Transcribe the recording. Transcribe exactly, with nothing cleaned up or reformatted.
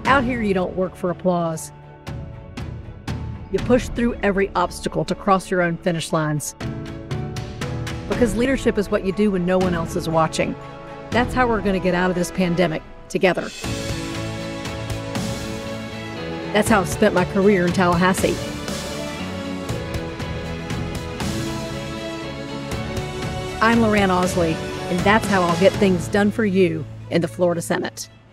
Out here, you don't work for applause. You push through every obstacle to cross your own finish lines. Because leadership is what you do when no one else is watching. That's how we're going to get out of this pandemic together. That's how I've spent my career in Tallahassee. I'm Loranne Ausley, and that's how I'll get things done for you in the Florida Senate.